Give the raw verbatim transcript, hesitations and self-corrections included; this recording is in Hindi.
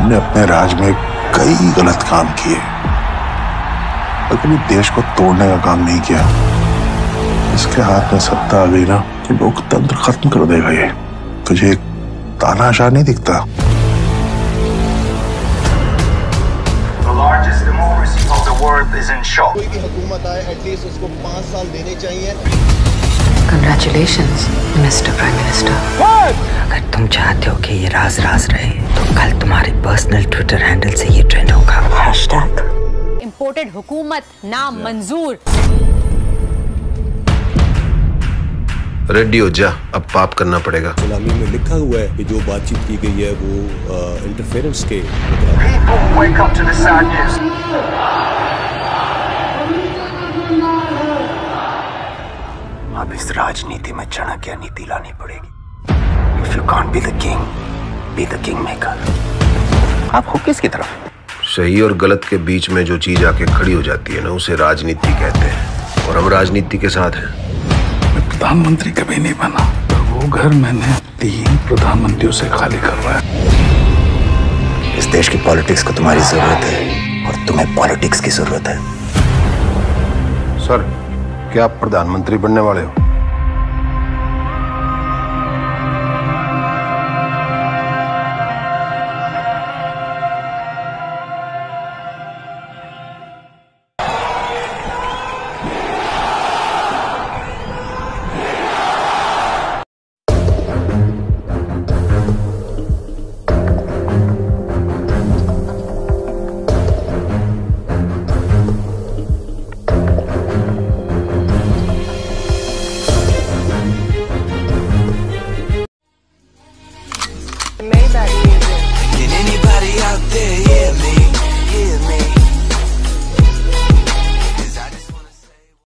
हमने अपने राज में कई गलत काम किए, पर कभी देश को तोड़ने का काम नहीं किया। इसके हाथ में सत्ता आ गई ना तो लोकतंत्र खत्म कर देगा ये। तुझे एक तानाशाह नहीं दिखता? कोई भी हुकूमत आए एटलीस्ट उसको पाँच साल देने चाहिए। Congratulations, mister prime minister. अगर तुम चाहते हो कि ये राज राज रहे तो कल तुम्हारे पर्सनल ट्विटर हैंडल से ये ट्रेंड होगा। हैशटैग इंपोर्टेड हुकूमत ना मंजूर। रेडी हो जा, अब पाप करना पड़ेगा। गुलामी में लिखा हुआ है कि जो बातचीत की गई है वो इंटरफेरेंस के। अब इस राजनीति में चाणक्य नीति लानी पड़ेगी। If you can't be the king, be the king maker। आप हो किसकी तरफ? सही और गलत के बीच में जो चीज आके खड़ी हो जाती है ना, उसे राजनीति कहते हैं, और हम राजनीति के साथ हैं। मैं प्रधानमंत्री कभी नहीं बना, तो वो घर मैंने तीन प्रधानमंत्रियों से खाली करवाया। इस देश की पॉलिटिक्स को तुम्हारी जरूरत है और तुम्हें पॉलिटिक्स की जरूरत है। सर, क्या आप प्रधानमंत्री बनने वाले हो? Can anybody out there hear me?